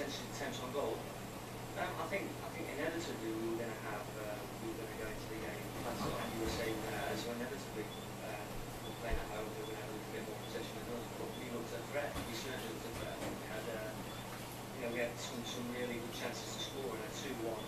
essentially attempts on goal. I think inevitably we were going to have we were going to go into the game. That's what Andy was saying. So inevitably we're playing at home, we're going to have a little bit more possession than us. But we looked at threat. We certainly looked at threat. We had some really good chances to score, and at 2-1,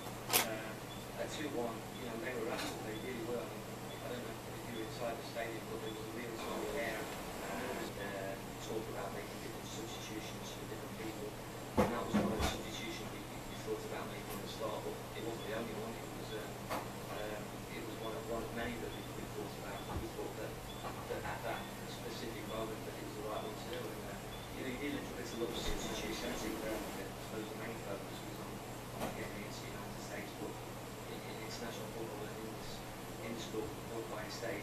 they were rattled. They really were. I don't know if you were inside the stadium, but there was a real sort of air. There was talk about making different substitutions for different people, and that was one of the substitutions we thought about making at the start, but it wasn't the only one. It was one of many that we thought about. We thought that at that specific moment that it was the right one to do. And you did a little substitution. I suppose the main focus was on getting against the United States, but in international football and in this football by stage.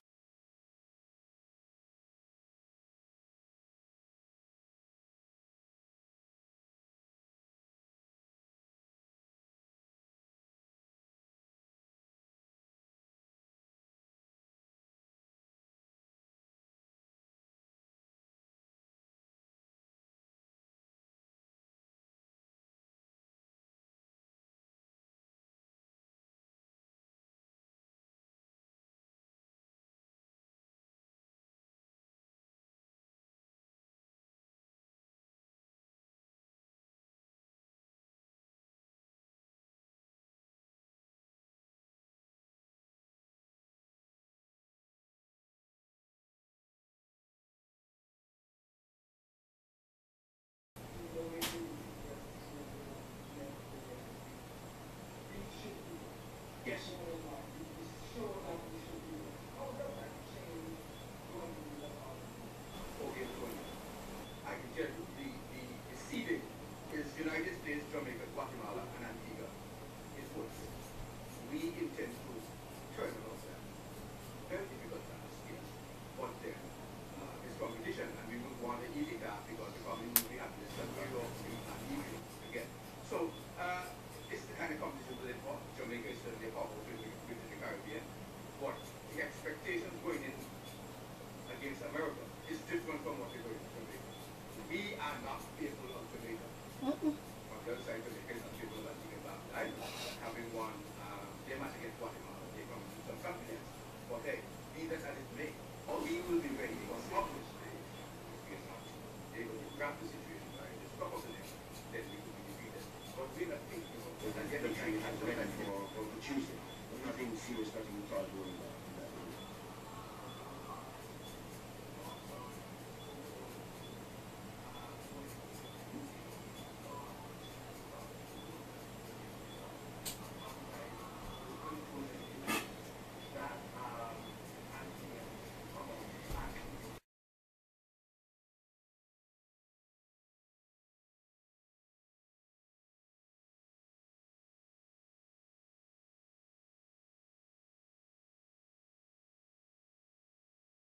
Yes. Okay, I can tell you the seeding is United States, Jamaica, Guatemala, and Antigua is what we intend to turn it ourselves. Very difficult task, yes. But then it's competition, and we would want to easy task because the probably would be happy to Europe and easy again. So it's the kind of competition we're in for. Jamaica is certainly a powerful with the Caribbean, but the expectations going in against America is different from what we're doing in Jamaica. We are not people of Jamaica. On the other side, Jamaica is not people of Antigua Island. Having won, they might against Guatemala, they come to some confidence. But hey, be that as it may, we will be ready to accomplish this. We are not able to grab the situation by the stop of the next, then we will be defeated. But we're not thinking of it. And yet, for Tuesday. There's nothing serious, nothing to worry about.